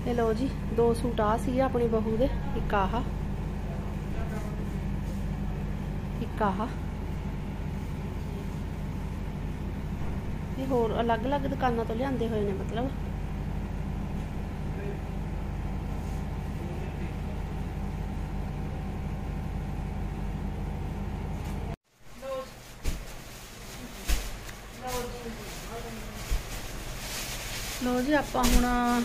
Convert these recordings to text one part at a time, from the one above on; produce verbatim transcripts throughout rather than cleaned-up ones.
ते लो जी दो सूट आ सी अपनी बहू दे, एक आह एक आह होर अलग अलग दुकानों तो लियाते हुए ने। मतलब लो जी आप हुण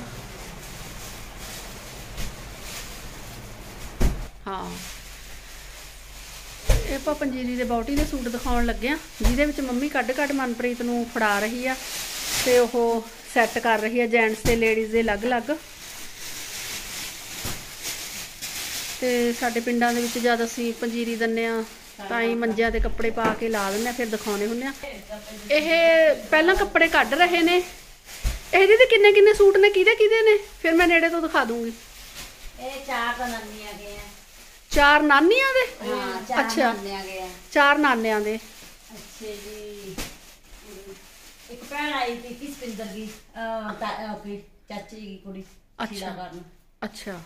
हाँ ये आप पंजीरी दे बॉटी दे सूट दिखाउण लगे आ, जिहदे विच मम्मी कढ कढ मनप्रीत नूं फड़ा रही आ ते ओह सैट कर रही है जेंट्स ते लेडीज़ दे अलग अलग। ते साडे पिंडां दे विच जद असीं पंजीरी दिंदे आ तां ही मंजियां ते कपड़े पा के ला दिंदे आ, फिर दिखाउने हुंदे आ। इह पहलां कपड़े कढ रहे ने। ਇਹ दीदी किन्ने किन्ने सूट ने, किहदे किहदे ने, फिर मैं नेड़े तो दिखा दूंगी। ਇਹ ਚਾਰ ਤਾਂ ਨਾਨੀਆਂ ਗਏ ਆ। चार नानियां दे? हाँ, चार अच्छा नानियां गए आ। चार नानियां दे। ਅੱਛਾ ਜੀ। ਇੱਕ ਭੈਣ ਆਈ ਸੀ ਕਿਸਪਿੰਦਰ ਦੀ ਆਪਣੀ ਚਾਚੀ ਦੀ ਕੁੜੀ अच्छा ਕਰਨ। अच्छा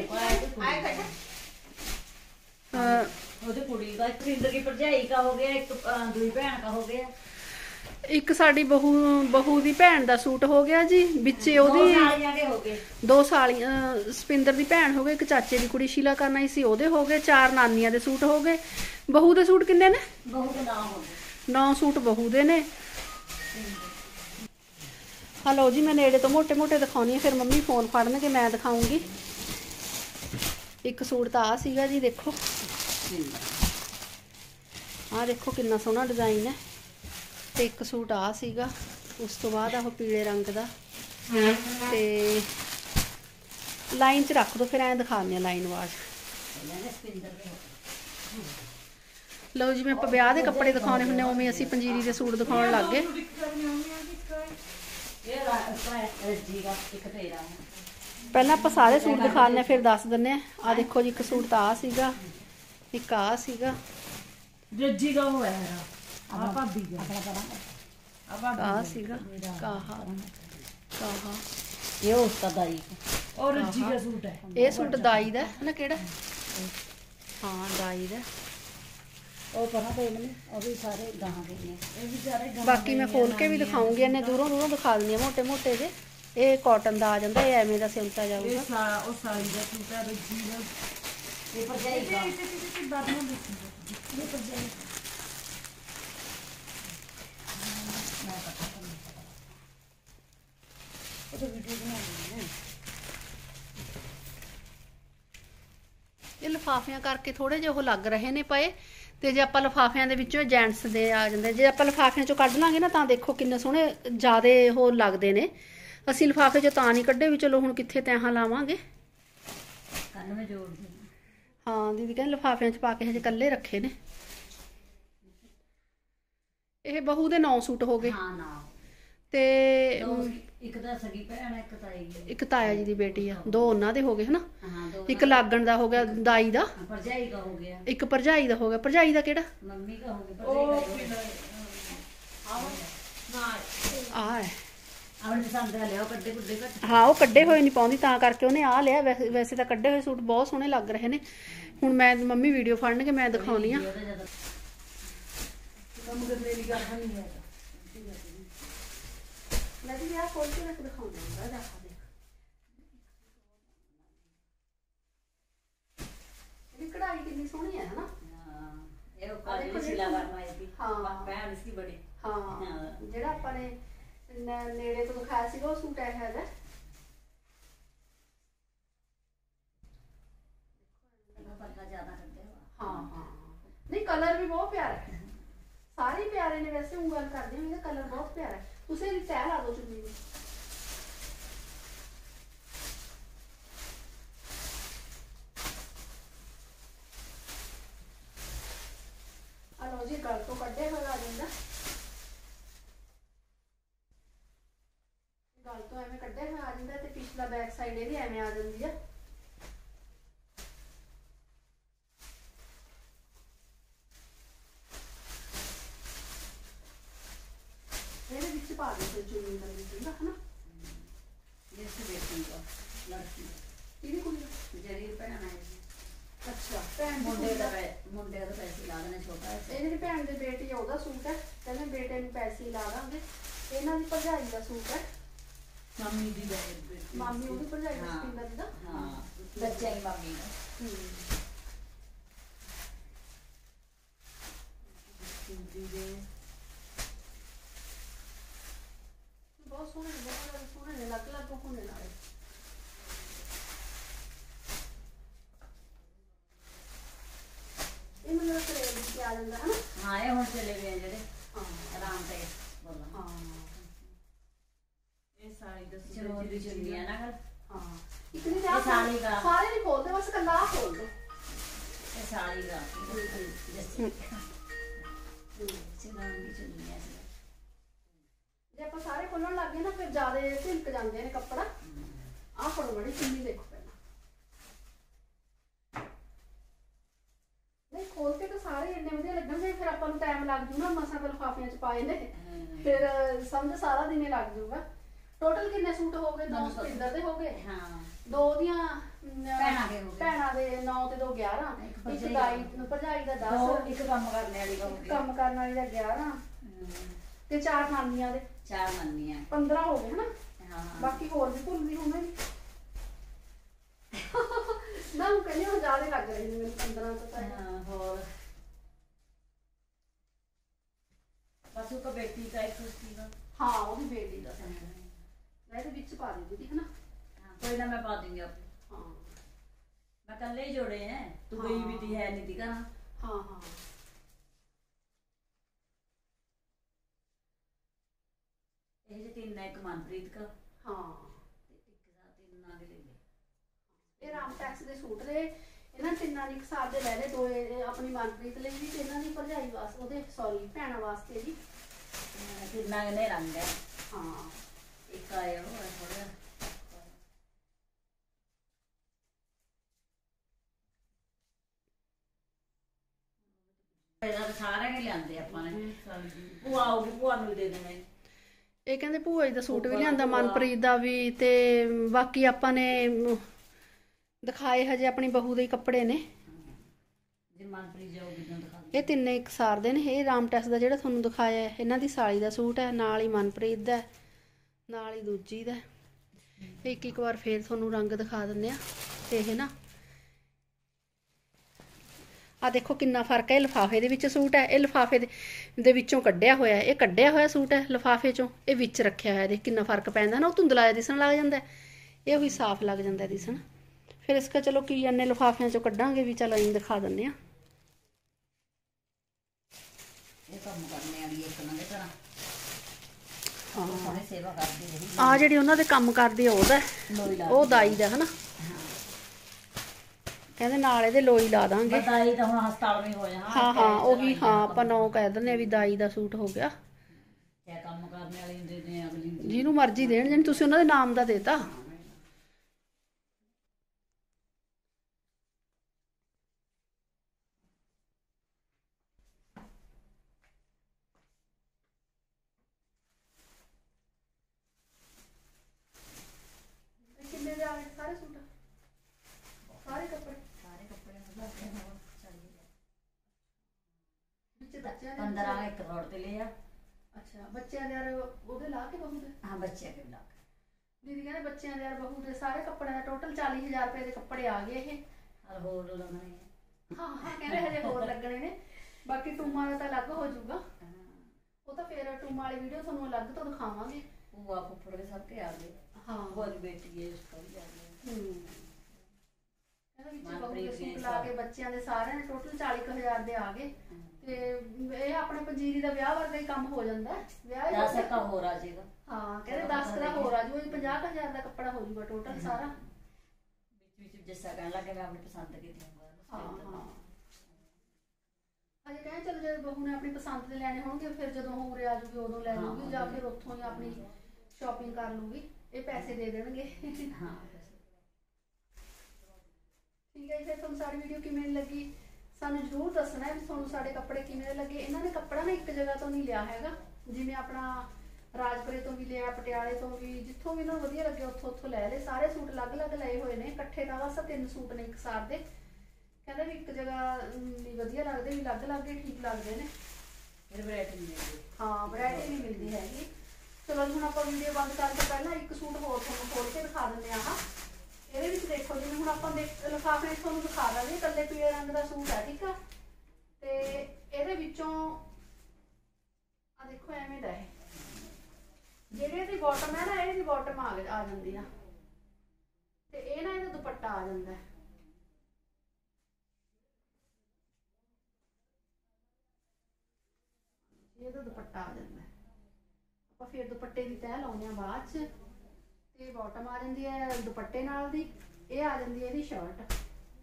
ਉਹਦੇ ਕੁੜੀ ਦਾ ਕਿਸਪਿੰਦਰ ਦੀ ਭਰਜਾਈ का हो गया, एक दूसरी भैन का हो गया। एक साड़ी बहू बहू दी भैन दा सूट हो गया जी, बिच्चे ओदी दो सालियां सपिंदर दी भैन हो गए, एक चाचे दी कुड़ी शीला करना सी ओदे हो गए, चार नानियां दे सूट हो गए। बहू दे सूट किन्ने ने? बहू दे नौ हो गए। नौ सूट बहू दे ने। हलो जी मैं नेड़े तो मोटे मोटे दिखाउनी है, फिर मम्मी फोन फड़नगे मैं दिखाऊंगी। एक सूट तो आ सीगा जी, देखो आ देखो कितना सोहना डिजाइन है। ते एक सूट आ सीगा, उस तो बाद आह पीले रंग दा ते लाइन च रख दो, फिर ऐ दिखाने लाइन वाज। लो जी मैं ब्याह दे कपड़े दिखाने हुंदे उवें असीं पंजीरी दे सूट दिखाउण लग गए। पहलां आपां सारे सूट दिखाने फिर दस दिन्ने आ। देखो जी एक सूट तां आ सीगा, एक आ सीगा, रज्जी का होया है आ भाभी का का सीगा काहा काहा ये उसका दाई और रज्जी का सूट है। ये सूट दाई दा है ना, केड़ा? हाँ दाई दा। ओ परा पे मैंने अभी सारे गाहां के ने, ये भी सारे गाहां। बाकी मैं खोल के भी दिखाऊंगी, इन्ने दूरों दूरों दिखा दिंदी आ मोटे मोटे जे। ये कॉटन दा आ जांदा, ये एवें दा सिलता जाऊगा। ये सा ओ साड़ी दा सूट है, रज्जी दा ये परजाई का ये बाद में देखिए। ये परजाई ये लिफाफियां करके थोड़े जे वो लग रहे ने पए, ते जे आपां लिफाफियां दे विचों जेंट्स दे आ जांदे, जे आपां लिफाफियां चों कढ लांगे ना तां देखो किन्ने सोहणे ज़्यादा हो लगदे ने। असीं लिफाफे चों तां नहीं कढे भी, चलो हुण कित्थे तैहां लावांगे। कन्न में जोड़ दे। हाँ दीदी कहंदे लिफाफियां च पा के हजे कल्ले रखे ने। ये बहू दे नौ सूट हो गए। हाँ ना ते एक दा सगी भैन एक ताई एक ताया जी दी बेटी आ, दो उन्हां दे हो गए है ना। हाँ दो एक लागण दा हो गया, दाई दा भरजाई का हो गया, एक भरजाई दा हो गया। भरजाई दा केड़ा? मम्मी का हो गया। भरजाई आ है आवण पसंद आ लिया कड्डे कुड्डे कट। हाँ वो कड्डे होए नहीं पाउंदी तां करके उन्हें आ लिया। वैसे वैसे तो कड्डे हुए सूट बहुत सोहणे लग रहे ने। हुण मैं मम्मी वीडियो फड़नगे मैं दिखाउणी आ। मेरी गल नहीं है मैं भी यार खोल के रख दिखाऊंगा। देखा देख ये कढ़ाई कितनी सोहनी है ना। हां ये काली सिला करवाई थी। हां भैन इसकी बड़ी। हां जेड़ा अपन ने नेड़े तो दिखाया सीगा वो सूट है है ज्यादा करते हो। हाँ हाँ नहीं कलर भी बहुत प्यारा है, सारे प्यारे ने। वैसे हूँ गल करदी हूं, इहदा कलर बहुत प्यारा है। उसे भी तह ला दो चुन्नी में। लो जी गल तो कड्डे हुए आ जांदा, गल तो एवें कड्डे हुए आ जांदा ते पिछला बैक साइड ये भी एवें आ जांदी है। पा दो चुन्नी का है ना। ये से देखूंगा लड़की ਭਰਜਾਈ ਦਾ ਸੂਟ ਹੈ, ਮੰਮੀ ਦੀ ਹੈ, ਮਾਮੀ ਉਹਦੀ ਭਰਜਾਈ ਦਾ ਹਾਂ। ਸਪਿੰਦਰ ਦਾ। ਹਾਂ ਬੱਚਿਆਂ ਦੀ ਮੰਮੀ ਦਾ। ਹੂੰ ਸਿੰਦੀ ਦੇ ਬਹੁਤ ਸੋਹਣੇ ਨੇ, ਬਹੁਤ ਜ਼ਿਆਦਾ ਸੋਹਣੇ ਨੇ, ਅਲੱਗ ਅਲੱਗ ਹੋਣੇ ਨਾਲੇ। ਇਹ ਮੈਨੂੰ ਸਰੇ ਵਿੱਚ ਆ ਜਾਂਦਾ ਹੈ ਨਾ। ਹਾਂ ਇਹ ਹੁਣ ਚਲੇ ਗਏ ਜਿਹੜੇ ਹਾਂ ਆਰਾਮ ਤੇ ਬੋਲਾਂ। ਹਾਂ ਇਹ ਸਾੜੀ ਦਾ ਚਲੋ ਦੀ ਚੁੰਨੀ ਆ ਨਾ ਗੱਲ। ਹਾਂ ਇੱਕ ਨਹੀਂ ਇਹ ਸਾੜੀ ਦਾ ਸਾਰੇ ਨਹੀਂ ਖੋਲਦੇ, ਬਸ ਕੱਲਾ ਆਹ ਖੋਲ ਦੋ। ਇਹ ਸਾੜੀ ਦਾ ਜੱਸੀ ਚਲੋ ਦੀ ਚੁੰਨੀ ਆ ਸੀ। ਜੇ ਆਪਾਂ ਸਾਰੇ ਖੋਲਣ ਲੱਗ ਗਏ ਨਾ ਫਿਰ ਜ਼ਿਆਦਾ ਝਿਲਕ ਜਾਂਦੇ ਨੇ ਕੱਪੜਾ। ਆਹ ਫੜੋ ਬੜੀ ਚੁੰਨੀ ਦੇਖੋ ਪਹਿਲਾਂ। ਨਹੀਂ ਖੋਲ ਕੇ ਤਾਂ ਸਾਰੇ ਇੰਨੇ ਵਧੀਆ ਲੱਗਣਗੇ, ਫਿਰ ਆਪਾਂ ਨੂੰ ਟਾਈਮ ਲੱਗ ਜੂ ਨਾ, ਮਸਾਂ ਤਾਂ ਲਿਫਾਫਿਆਂ ਚ ਪਾਏ ਨੇ, ਫਿਰ ਸਮਝ ਸਾਰਾ ਦਿਨ ਹੀ ਲੱਗ ਜੂਗਾ। ਟੋਟਲ ਕਿੰਨੇ ਸੂਟ ਹੋ ਗਏ? ਦੋ ਸਪਿੰਦਰ ਦੇ ਹੋ ਗਏ, ਹਾਂ ਦੋ ਉਹਦੀਆਂ ਭੈਣਾਂ ਦੇ ਹੋ ਗਏ, ਭੈਣਾਂ ਦੇ ਨੌ ਤੇ ਦੋ ਗਿਆਰਾਂ, ਇੱਕ ਦਾਈ ਭਰਜਾਈ ਦਾ ਦਸ, ਇੱਕ ਕੰਮ ਕਰਨ ਵਾਲੀ ਹੋ ਗਈ, ਕੰਮ ਕਰਨ ਵਾਲੀ ਦਾ ਗਿਆਰਾਂ ਤੇ ਚਾਰ ਨਾਨੀਆਂ ਦੇ ਚਾਰ ਮੰਨੀਆਂ ਪੰਦਰਾਂ ਹੋ ਗਏ ਹਨਾ। ਹਾਂ ਬਾਕੀ ਹੋਰ ਵੀ ਭੁੱਲ ਵੀ ਹੋਣੇ ਨਾ, ਉਹ ਕਹਿੰਦੇ ਉਹ ਜ਼ਿਆਦਾ ਲੱਗ ਰਹੇ ਨੇ ਮੈਨੂੰ ਪੰਦਰਾਂ ਤੋਂ ਤਾਂ। ਹਾਂ ਹੋਰ ਬਸ ਉਹ ਬੇਟੀ ਦਾ ਇੱਕ ਸੀ ਦਾ। ਹਾਂ ਉਹਦੀ ਬੇਟੀ ਦਾ ਮੈਂ ਇਹਦੇ ਵਿੱਚ ਪਾ ਦੇ ਦਿੱਤੀ ਹਨਾ। कोई ना मैं पा दूंगी आप। हाँ मैं कल ही जोड़े हैं, तू गई भी थी है नहीं थी का। हाँ हाँ ये जो तीन ना एक मनप्रीत का हाँ एक साथ तीन ना के ले ले। ਇਹ ਰਾਮ ਟੈਕਸ ਦੇ ਸੂਟ ਦੇ ਇਹਨਾਂ ਤਿੰਨਾਂ ਦੀ ਇੱਕ ਸਾਲ ਦੇ ਲੈ ਲੈ, ਦੋ ਇਹ ਆਪਣੀ ਮਨਪ੍ਰੀਤ ਲਈ ਵੀ ਤੇ ਇਹਨਾਂ ਦੀ ਭਰਜਾਈ ਵਾਸਤੇ, ਉਹਦੇ ਸੌਰੀ ਭੈਣਾਂ ਵਾਸਤੇ ਜੀ। तीन ना के रंग है। हाँ एक आया वो है थोड़ा सारे के लियांदे ਆਪਾਂ ਨੇ ਭੂਆ ਆਉਗੀ ਭੂਆ ਨੂੰ ਦੇ ਦੇਣੇ। ਇਹ ਕਹਿੰਦੇ ਭੂਆ ਜੀ ਦਾ ਸੂਟ ਵੀ ਲਿਆਂਦਾ ਮਨਪ੍ਰੀਤ ਦਾ ਵੀ, ਤੇ ਬਾਕੀ ਆਪਾਂ ਨੇ ਦਿਖਾਏ ਹਜੇ ਆਪਣੀ ਬਹੂ ਦੇ ਕੱਪੜੇ ਨੇ। ਜੇ ਮਨਪ੍ਰੀਤ ਜਾਊਗੀ ਤਾਂ ਦਿਖਾ ਇਹ ਤਿੰਨੇ ਇੱਕ ਸਾਰ ਦੇ ਨੇ। ਇਹ ਰਾਮ ਟੈਕਸ ਦਾ ਜਿਹੜਾ ਤੁਹਾਨੂੰ ਦਿਖਾਇਆ ਹੈ ਇਹਨਾਂ ਦੀ ਸਾਲੀ ਦਾ ਸੂਟ ਹੈ, ਨਾਲ ਹੀ ਮਨਪ੍ਰੀਤ ਦਾ, ਨਾਲ ਹੀ ਦੂਜੀ ਦਾ। ਇੱਕ ਇੱਕ ਵਾਰ ਫੇਰ ਤੁਹਾਨੂੰ ਰੰਗ ਦਿਖਾ ਦਿੰਦੇ ਆ। ਤੇ ਇਹ ਨਾ ਆ ਦੇਖੋ ਕਿੰਨਾ ਫਰਕ ਹੈ। ਇਹ ਲਿਫਾਫੇ ਦੇ ਵਿੱਚ ਸੂਟ ਹੈ, ਇਹ ਲਿਫਾਫੇ ਦੇ ਦੇ ਵਿੱਚੋਂ ਕੱਢਿਆ ਹੋਇਆ, ਇਹ ਕੱਢਿਆ ਹੋਇਆ ਸੂਟ ਹੈ ਲਿਫਾਫੇ ਚੋਂ, ਇਹ ਵਿੱਚ ਰੱਖਿਆ ਹੋਇਆ। ਦੇਖ ਕਿੰਨਾ ਫਰਕ ਪੈਂਦਾ ਨਾ, ਉਹ ਧੁੰਦਲਾ ਜਿਹਾ ਦਿਸਣ ਲੱਗ ਜਾਂਦਾ, ਇਹ ਵੀ ਸਾਫ਼ ਲੱਗ ਜਾਂਦਾ ਦਿਸਣ। ਫਿਰ ਇਸ ਕਾ ਚਲੋ ਕੀ ਇੰਨੇ ਲਿਫਾਫਿਆਂ ਚੋਂ ਕੱਢਾਂਗੇ ਵੀ, ਚਲ ਅਸੀਂ ਦਿਖਾ ਦਿੰਦੇ ਆ। ਇਹ ਕੰਮ ਕਰਨੇ ਵਾਲੀ ਇੱਕ ਨਾ ਦੇ ਤਰ੍ਹਾਂ ਹਾਂ ਸਾਰੇ ਸੇਵਾ ਕਰਦੀ ਰਹੀ। ਆ ਜਿਹੜੀ ਉਹਨਾਂ ਦੇ ਕੰਮ ਕਰਦੀ ਆ ਉਹਦਾ, ਉਹ ਦਾਈ ਦਾ ਹਨਾ। ਕਹਿੰਦੇ ਨਾਲ ਇਹਦੇ ਲੋਈ ਲਾ ਦਾਂਗੇ। ਦਾਈ ਤਾਂ ਹੁਣ ਹਸਪਤਾਲ ਵਿੱਚ ਹੋ ਜਾਣਾ। ਹਾਂ ਹਾਂ ਉਹੀ, ਹਾਂ ਆਪਾਂ ਨੌ ਕਹਿ ਦਿੰਦੇ ਆ ਵੀ ਦਾਈ ਦਾ ਸੂਟ ਹੋ ਗਿਆ। ਕਿਆ ਕੰਮ ਕਰਨੇ ਵਾਲੀ ਦੇ ਦੇ ਅਗਲੀ ਜਿਹਨੂੰ ਮਰਜ਼ੀ ਦੇਣ, ਜਿਵੇਂ ਤੁਸੀਂ ਉਹਨਾਂ ਦੇ ਨਾਮ ਦਾ ਦੇਤਾ। ਕਿੰਨੇ ਦੇ ਆ ਗਏ ਸਾਰੇ ਸੂਟ, ਸਾਰੇ ਕੱਪੜੇ, ਸਾਰੇ ਕੱਪੜੇ ਮਤਲਬ ਵਿੱਚ ਬੱਚਿਆਂ ਦੇ पंद्रह एक करोड़ ਤੇ ਲਿਆ। ਅੱਛਾ ਬੱਚਿਆਂ ਦੇ ਯਾਰ ਉਹਦੇ ਲਾ ਕੇ ਬਹੂ ਦੇ। ਹਾਂ ਬੱਚਿਆਂ ਕੇ ਲਾ ਦੀਦੀ ਕਹਿੰਦੇ ਬੱਚਿਆਂ ਦੇ ਯਾਰ ਬਹੂ ਦੇ ਸਾਰੇ ਕੱਪੜਿਆਂ ਦਾ ਟੋਟਲ ਚਾਲੀ ਹਜ਼ਾਰ ਰੁਪਏ ਦੇ ਕੱਪੜੇ ਆ ਗਏ ਇਹ। ਹਰ ਹੋਰ ਲਾਉਣੇ। ਹਾਂ ਹਾਂ ਕਹਿੰਦੇ ਹਜੇ ਹੋਰ ਲੱਗਣੇ ਨੇ, ਬਾਕੀ ਟੂਮਾਂ ਦਾ ਤਾਂ ਅਲੱਗ ਹੋ ਜਾਊਗਾ। ਉਹ ਤਾਂ ਫੇਰ ਟੂਮਾਂ ਵਾਲੀ ਵੀਡੀਓ ਤੁਹਾਨੂੰ ਅਲੱਗ ਤੋਂ ਦਿਖਾਵਾਂਗੇ। ਭੂਆ ਫੁੱਫੜ ਦੇ ਸਭ ਕੇ ਆ ਗਏ। ਹਾਂ ਭੂਆ ਦੀ ਬੇਟੀ ਹੈ ਉਸਕਾ ਵੀ ਆ ਗਏ। ਹੂੰ ਇਹਦੇ ਵਿੱਚ ਬਹੂ ਦੇ ਸੂਟ ਲਾ ਕੇ ਬੱਚਿਆਂ ਦੇ ਸਾਰਿਆਂ ਦੇ ਟੋਟਲ ਚਾਲੀ ਕੁ ਹਜ਼ਾਰ ਦੇ ਆ ਗਏ। ਤੇ ਇਹ ਆਪਣੇ ਪੰਜੀਰੀ ਦਾ ਵਿਆਹ ਵਰਗਾ ਹੀ ਕੰਮ ਹੋ ਜਾਂਦਾ, ਵਿਆਹ ਦਸ ਇੱਕ ਹੋਰ ਆ ਜਾਏਗਾ। ਹਾਂ ਕਹਿੰਦੇ ਦਸ ਦਾ ਹੋਰ ਆ ਜੂ, ਪੰਜਾਹ ਕੁ ਹਜ਼ਾਰ ਦਾ ਕੱਪੜਾ ਹੋ ਜੂਗਾ ਟੋਟਲ ਸਾਰਾ। ਵਿੱਚ ਵਿੱਚ ਜਿਸਾ ਕਹਿਣ ਲੱਗੇ ਮੈਂ ਆਪਣੀ ਪਸੰਦ ਕੀਤੀ ਹੋਊਗਾ। ਹਾਂ ਹਾਂ ਅਜੇ ਕਹਿੰਦੇ ਚਲ ਜੇ ਬਹੂ ਨੇ ਆਪਣੀ ਪਸੰਦ ਦੇ ਲੈਣੇ ਹੋਣਗੇ ਫਿਰ ਜਦੋਂ ਉਹ ਉਰੇ ਆ ਜੂਗੀ ਉਦੋਂ ਲੈ ਲੂਗੀ, ਜਾਂ ਫਿਰ ਉੱਥੋਂ ਹੀ ਆਪਣੀ ਸ਼ਾਪਿੰਗ ਕਰ ਲੂਗੀ। ਇਹ ਪੈਸੇ ਦੇ ਦੇਣਗੇ। ਹਾਂ ਠੀਕ ਹੈ ਜੀ, ਫਿਰ ਤੁਹਾਨੂੰ ਸਾਡੀ ਵੀਡੀਓ ਕਿਵੇਂ ਲੱਗੀ ਸਾਨੂੰ ਜ਼ਰੂਰ ਦੱਸਣਾ ਹੈ ਵੀ ਤੁਹਾਨੂੰ ਸਾਡੇ ਕੱਪੜੇ ਕਿਵੇਂ ਲੱਗੇ। ਇਹਨਾਂ ਨੇ ਕੱਪੜਾ ਨਾ ਇੱਕ ਜਗ੍ਹਾ ਤੋਂ ਨਹੀਂ ਲਿਆ ਹੈਗਾ, ਜਿਵੇਂ ਆਪਣਾ ਰਾਜਪੁਰੇ ਤੋਂ ਵੀ ਲਿਆ, ਪਟਿਆਲੇ ਤੋਂ ਵੀ, ਜਿੱਥੋਂ ਵੀ ਇਹਨਾਂ ਨੂੰ ਵਧੀਆ ਲੱਗੇ ਉੱਥੋਂ ਉੱਥੋਂ ਲੈ ਲਏ। ਸਾਰੇ ਸੂਟ ਅਲੱਗ-ਅਲੱਗ ਲਏ ਹੋਏ ਨੇ, ਇਕੱਠੇ ਤਾਂ ਬਸ ਤਿੰਨ ਸੂਟ ਨੇ ਇੱਕ ਸਾਰ ਦੇ। ਕਹਿੰਦੇ ਵੀ ਇੱਕ ਜਗ੍ਹਾ ਨਹੀਂ ਵਧੀਆ ਲੱਗਦੇ, ਵੀ ਅਲੱਗ-ਅਲੱਗ ਹੀ ਠੀਕ ਲੱਗਦੇ ਨੇ। ਫਿਰ ਵੈਰਾਈਟੀ ਮਿਲਦੀ। ਹਾਂ ਵੈਰਾਈਟੀ ਨਹੀਂ ਮਿਲਦੀ ਹੈਗੀ। चलो जी, हुण आपां वीडियो बंद करके पहला एक सूट होर तुहानूं खोल के दिखा दिंदे आ। ਇਹਦੇ ਵਿੱਚ देखो जिवें हुण आपां लिफाफे तुहानूं दिखा ਦਾਂਗੇ, इकल्ले पीले रंग का सूट है, ठीक है। ते ਇਹਦੇ ਵਿੱਚੋਂ आ देखो एवें दा है, ਜਿਹੜੀ ਇਹਦੀ बॉटम है ना, ਇਹਦੀ बॉटम आ आ ਜਾਂਦੀ आ ते ਇਹ ना ਇਹਦਾ दुपट्टा आ ਜਾਂਦਾ है। ਇਹਦਾ दुपट्टा आ ਜਾਂਦਾ है। ਆਪਾਂ ਫਿਰ ਦੁਪੱਟੇ ਦੀ ਤਹਿ ਲਾਉਂਦੇ ਆ ਬਾਅਦ ਚ। ਤੇ ਬਾਟਮ ਆ ਜਾਂਦੀ ਹੈ ਦੁਪੱਟੇ ਨਾਲ ਦੀ, ਇਹ ਆ ਜਾਂਦੀ ਹੈ ਇਹਦੀ ਸ਼ਰਟ।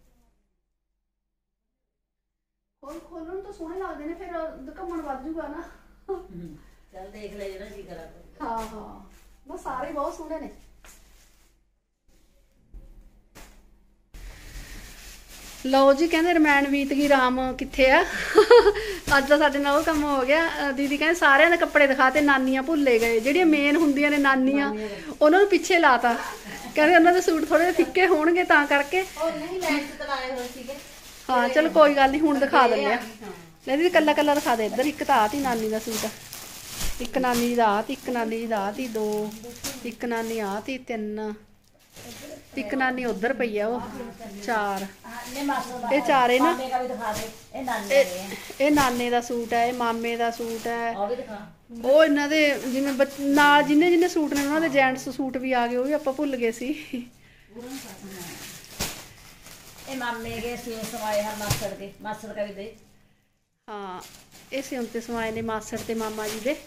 ਖੋਲ ਖੋਲਣ ਨੂੰ ਤਾਂ ਸੋਹਣੇ ਲੱਗਦੇ ਨੇ, ਫਿਰ ਘੁੰਮਣ ਵੱਧ ਜੂਗਾ ਨਾ। ਚੱਲ ਦੇਖ ਲੈ ਜਿਹੜਾ ਜੀ ਕਰਾ। ਹਾਂ ਹਾਂ, ਨਾ ਸਾਰੇ ਬਹੁਤ ਸੋਹਣੇ ਨੇ। ਲਓ ਜੀ, ਕਹਿੰਦੇ ਰਮੈਣ ਬੀਤ ਗਈ ਰਾਮ ਕਿੱਥੇ ਆ। ਅੱਜ ਤਾਂ ਸਾਡੇ ਨਾਲ ਉਹ ਕੰਮ ਹੋ ਗਿਆ। ਦੀਦੀ ਕਹਿੰਦੇ ਸਾਰਿਆਂ ਦੇ ਕੱਪੜੇ ਦਿਖਾਤੇ, ਨਾਨੀਆਂ ਭੁੱਲੇ ਗਏ। ਜਿਹੜੀਆਂ ਮੇਨ ਹੁੰਦੀਆਂ ਨੇ ਨਾਨੀਆਂ, ਉਹਨਾਂ ਨੂੰ ਪਿੱਛੇ ਲਾਤਾ। ਕਹਿੰਦੇ ਉਹਨਾਂ ਦੇ ਸੂਟ ਥੋੜੇ ਫਿੱਕੇ ਹੋਣਗੇ ਤਾਂ ਕਰਕੇ। ਹਾਂ ਚਲ ਕੋਈ ਗੱਲ ਨਹੀਂ, ਹੁਣ ਦਿਖਾ ਦਿੰਦੇ ਆ। ਲੈ ਦੀਦੀ ਕੱਲਾ ਕੱਲਾ ਦਿਖਾ ਦੇ। ਇੱਧਰ ਇੱਕ ਤਾਂ ਆ ਤੀ ਨਾਨੀ ਦਾ ਸੂਟ, ਇੱਕ ਨਾਨੀ ਦਾ ਆ ਤੀ, ਇੱਕ ਨਾਨੀ ਦਾ ਆ ਤੀ, ਦੋ, ਇੱਕ ਨਾਨੀ ਆ ਤੀ, ਤਿੰਨ, ਇੱਕ ਨਾਨੀ ਉਧਰ ਪਈ ਆ, ਉਹ ਚਾਰ। ਇਹ ਚਾਰੇ ਨਾ, ਇਹ ਨਾਨੇ ਦਾ ਸੂਟ ਹੈ, ਇਹ ਮਾਮੇ ਦਾ ਸੂਟ ਹੈ, ਉਹ ਇਹਨਾਂ ਦੇ ਜਿਵੇਂ ਨਾਲ ਜਿੰਨੇ ਜਿੰਨੇ ਸੂਟ ਨੇ ਉਹਨਾਂ ਦੇ ਜੈਂਟਸ ਸੂਟ ਵੀ ਆ ਗਏ, ਉਹ ਵੀ ਆਪਾਂ ਭੁੱਲ ਗਏ ਸੀ। ਇਹ ਮਾਮੇ ਦੇ ਸਿਉਂ ਸਵਾਏ ਹਨ, ਮਾਸੜ ਦੇ, ਮਾਸੜ ਦਾ ਵੀ ਦੇ। ਹਾਂ, ਇਹ ਸਿਉਂ ਤੇ ਸਵਾਏ ਨੇ ਮਾਸੜ ਤੇ ਮਾਮਾ ਜੀ ਦੇ।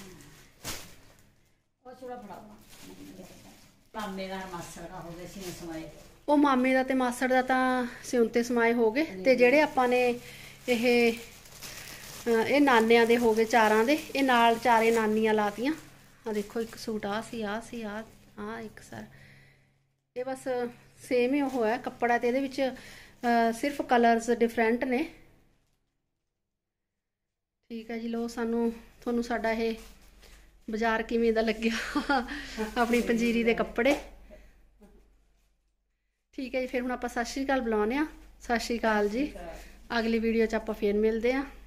ਉਹ ਛੋੜਾ ਫੜਾਓ। ਮਾਮੇ ਦਾ ਮਾਸੜ ਦਾ ਹੋ ਗਏ ਸਿਉਂ ਸਵਾਏ। ਉਹ ਮਾਮੇ ਦਾ ਤੇ ਮਾਸੜ ਦਾ ਤਾਂ ਸਿਉਂ ਤੇ ਸਵਾਏ ਹੋ ਗਏ, ਤੇ ਜਿਹੜੇ ਆਪਾਂ ਨੇ ਇਹ ਇਹ ਨਾਨਿਆਂ ਦੇ ਹੋ ਗਏ ਚਾਰਾਂ ਦੇ। ਇਹ ਨਾਲ ਚਾਰੇ ਨਾਨੀਆਂ ਲਾਤੀਆਂ। ਆ ਦੇਖੋ, ਇੱਕ ਸੂਟ ਆ ਸੀ, ਆ ਸੀ, ਆ ਆ ਇੱਕ ਸਰ। ਇਹ ਬਸ ਸੇਮ ਹੀ ਉਹ ਹੈ ਕੱਪੜਾ, ਤੇ ਇਹਦੇ ਵਿੱਚ ਸਿਰਫ ਕਲਰਸ ਡਿਫਰੈਂਟ ਨੇ। ਠੀਕ ਹੈ ਜੀ। ਲੋ, ਸਾਨੂੰ ਤੁਹਾਨੂੰ ਸਾਡਾ ਇਹ ਬਾਜ਼ਾਰ ਕਿਵੇਂ ਦਾ ਲੱਗਿਆ, ਆਪਣੀ ਪੰਜੀਰੀ ਦੇ ਕੱਪੜੇ। ਠੀਕ ਹੈ ਜੀ, ਫਿਰ ਹੁਣ ਆਪਾਂ ਸਤਿ ਸ਼੍ਰੀ ਅਕਾਲ ਬੁਲਾਉਂਦੇ ਹਾਂ। ਸਤਿ ਸ਼੍ਰੀ ਅਕਾਲ ਜੀ। ਅਗਲੀ ਵੀਡੀਓ 'ਚ ਆਪਾਂ ਫੇਰ ਮਿਲਦੇ ਹਾਂ।